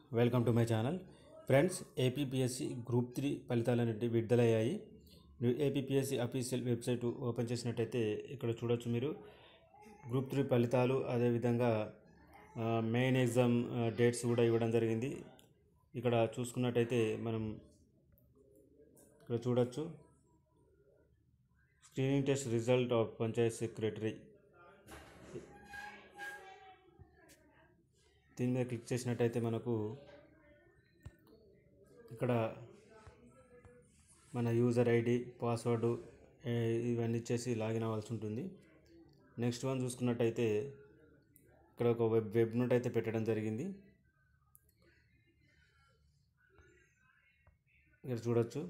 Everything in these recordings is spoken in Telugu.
Welcome to my channel friends. APPSC group 3 ఫలితాలు అనేవి విడుదలయ్యాయి. మీరు ఏపీపీఎస్సీ అఫీషియల్ వెబ్సైట్ ఓపెన్ చేసినట్టయితే ఇక్కడ చూడొచ్చు మీరు గ్రూప్ 3 ఫలితాలు, అదేవిధంగా మెయిన్ ఎగ్జామ్ డేట్స్ కూడా ఇవ్వడం జరిగింది. ఇక్కడ చూసుకున్నట్టయితే మనం ఇక్కడ చూడొచ్చు screening test result of panchayat secretary. దీని మీద క్లిక్ చేసినట్టయితే మనకు ఇక్కడ మన యూజర్ ఐడి, పాస్వర్డ్ ఇవన్నీ ఇచ్చేసి లాగిన్ అవ్వాల్సి ఉంటుంది. నెక్స్ట్ వన్ చూసుకున్నట్టయితే ఇక్కడ ఒక వెబ్ నోట్ అయితే పెట్టడం జరిగింది. ఇక్కడ చూడొచ్చు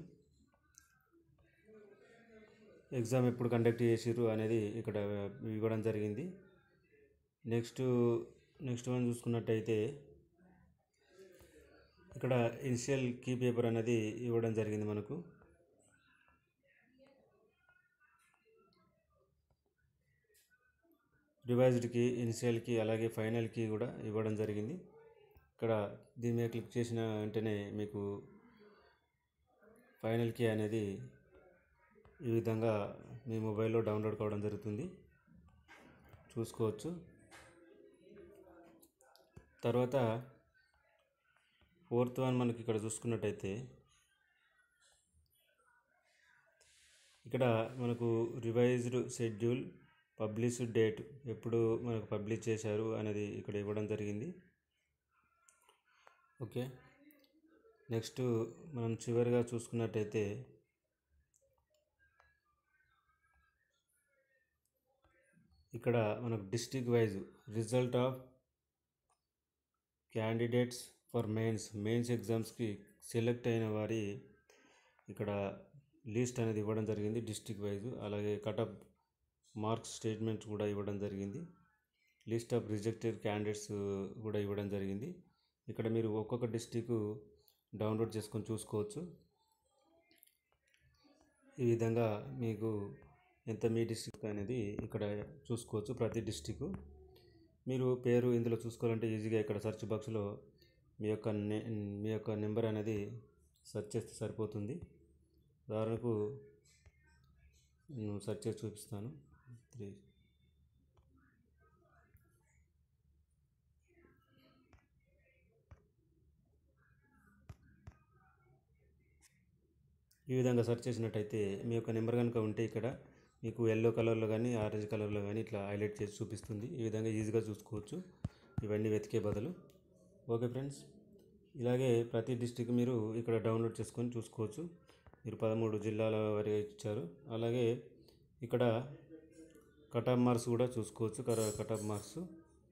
ఎగ్జామ్ ఎప్పుడు కండక్ట్ చేసిర్రు అనేది ఇక్కడ ఇవ్వడం జరిగింది. నెక్స్ట్ వన్ చూసుకున్నట్టయితే ఇక్కడ ఇనిషియల్ కీ పేపర్ అనేది ఇవ్వడం జరిగింది. మనకు రివైజ్డ్ కీ, ఇనిషియల్ కీ, అలాగే ఫైనల్ కీ కూడా ఇవ్వడం జరిగింది. ఇక్కడ దీని మీద క్లిక్ చేసిన వెంటనే మీకు ఫైనల్ కీ అనేది ఈ విధంగా మీ మొబైల్లో డౌన్లోడ్ కావడం జరుగుతుంది, చూసుకోవచ్చు. తర్వాత ఫోర్త్ వన్ మనకి ఇక్కడ చూసుకున్నట్టయితే ఇక్కడ మనకు రివైజ్డ్ షెడ్యూల్, పబ్లిష్డ్ డేట్, ఎప్పుడు మనకు పబ్లిష్ చేశారు అనేది ఇక్కడ ఇవ్వడం జరిగింది. ఓకే, నెక్స్ట్ మనం చివరిగా చూసుకున్నట్టయితే ఇక్కడ మనకు district wise result of candidates for mains ఎగ్జామ్స్కి సెలెక్ట్ అయిన వారి ఇక్కడ లిస్ట్ అనేది ఇవ్వడం జరిగింది డిస్ట్రిక్ట్ వైజ్. అలాగే కటప్ మార్క్స్ స్టేట్మెంట్స్ కూడా ఇవ్వడం జరిగింది. లిస్ట్ ఆఫ్ రిజెక్టెడ్ క్యాండిడేట్స్ కూడా ఇవ్వడం జరిగింది. ఇక్కడ మీరు ఒక్కొక్క డిస్ట్రిక్ట్ డౌన్లోడ్ చేసుకొని చూసుకోవచ్చు. ఈ విధంగా మీకు ఎంత మీ డిస్ట్రిక్ట్ అనేది ఇక్కడ చూసుకోవచ్చు. ప్రతి డిస్ట్రిక్ట్ మీరు పేరు ఇందులో చూసుకోవాలంటే ఈజీగా ఇక్కడ సెర్చ్ బాక్స్లో మీ యొక్క నెంబర్ అనేది సెర్చ్ చేస్తే సరిపోతుంది. ఉదాహరణకు నేను సెర్చ్ చేసి చూపిస్తాను. 3 ఈ విధంగా సెర్చ్ చేసినట్టయితే మీ యొక్క నెంబర్ కనుక ఉంటే ఇక్కడ మీకు ఎల్లో కలర్లో కానీ ఆరెంజ్ కలర్లో కానీ ఇట్లా హైలైట్ చేసి చూపిస్తుంది. ఈ విధంగా ఈజీగా చూసుకోవచ్చు ఇవన్నీ వెతికే బదులు. ఓకే ఫ్రెండ్స్, ఇలాగే ప్రతి డిస్ట్రిక్ట్ మీరు ఇక్కడ డౌన్లోడ్ చేసుకొని చూసుకోవచ్చు. మీరు 13 జిల్లాల వరకు ఇచ్చారు. అలాగే ఇక్కడ కటాఫ్ మార్క్స్ కూడా చూసుకోవచ్చు. కటాఫ్ మార్క్స్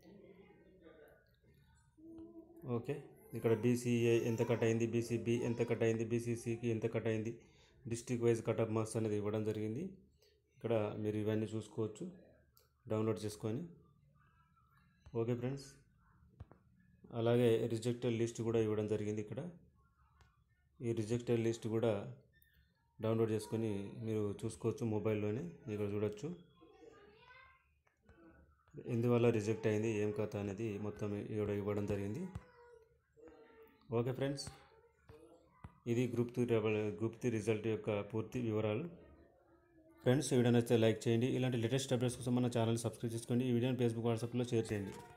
ఓకే, ఇక్కడ బీసీఏ ఎంత కట్ అయింది, బీసీబీ ఎంత కట్ అయింది, బీసీసీకి ఎంత కట్ అయింది, డిస్ట్రిక్ట్ వైజ్ కటాఫ్ మార్క్స్ అనేది ఇవ్వడం జరిగింది. ఇక్కడ మీరు ఇవన్నీ చూసుకోవచ్చు డౌన్లోడ్ చేసుకొని. ఓకే ఫ్రెండ్స్, అలాగే రిజెక్టెడ్ లిస్ట్ కూడా ఇవ్వడం జరిగింది. ఇక్కడ ఈ రిజెక్టెడ్ లిస్ట్ కూడా డౌన్లోడ్ చేసుకొని మీరు చూసుకోవచ్చు మొబైల్లోనే. ఇక్కడ చూడొచ్చు ఎందువల్ల రిజెక్ట్ అయింది, ఏం కథ అనేది మొత్తం ఇక్కడ ఇవ్వడం జరిగింది. ఓకే ఫ్రెండ్స్, ఇది గ్రూప్ 3 రిజల్ట్ యొక్క పూర్తి వివరాలు. ఫ్రెండ్స్, ఈ వీడియో నచ్చితే లైక్ చేయండి. ఇలాంటి లేటెస్ట్ అప్డేట్స్ కోసం మన ఛానల్ సబ్స్క్రైబ్ చేసుకోండి. ఈ వీడియోని ఫేస్బుక్, వాట్సాప్లో షేర్ చేయండి.